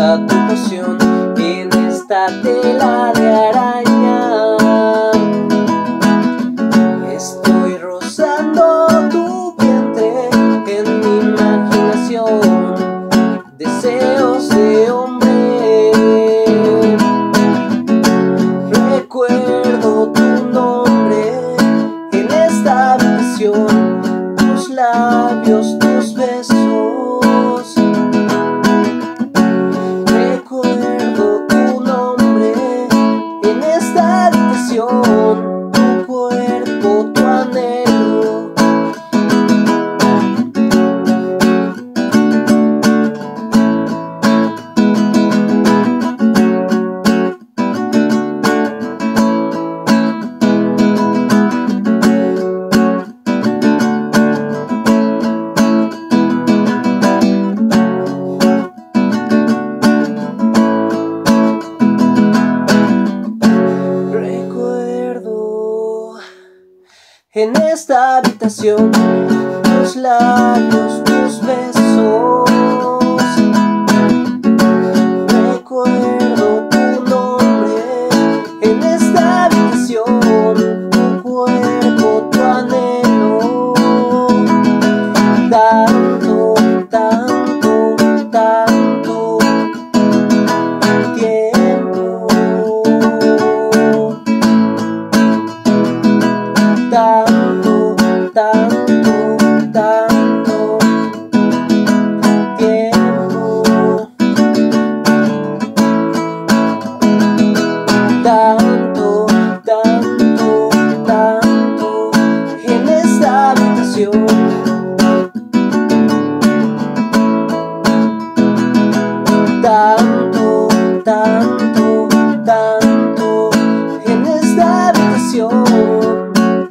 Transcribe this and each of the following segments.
toda tu pasión en esta tela de araña. Estoy rozando tu vientre en mi imaginación, deseos de hombre. Recuerdo tu nombre en esta habitación, tus labios, tus besos. Recuerdo tu nombre en esta habitación, tu cuerpo, tu anhelo. En esta habitación, tus labios, tus besos. Recuerdo tu nombre en esta habitación, tu cuerpo, tu anhelo. Tanto, tanto, tanto tiempo. Tanto, tanto, tanto tiempo. Tanto, tanto, tanto en esta habitación. Tanto, tanto, tanto en esta habitación.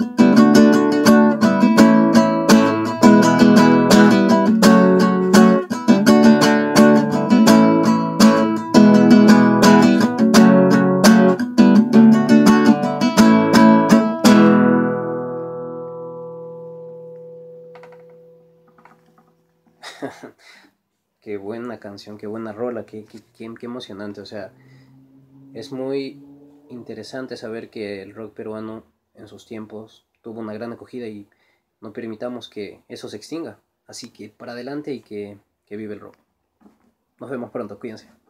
Qué buena canción, qué buena rola, qué emocionante. O sea, es muy interesante saber que el rock peruano en sus tiempos tuvo una gran acogida y no permitamos que eso se extinga. Así que para adelante y que vive el rock. Nos vemos pronto, cuídense.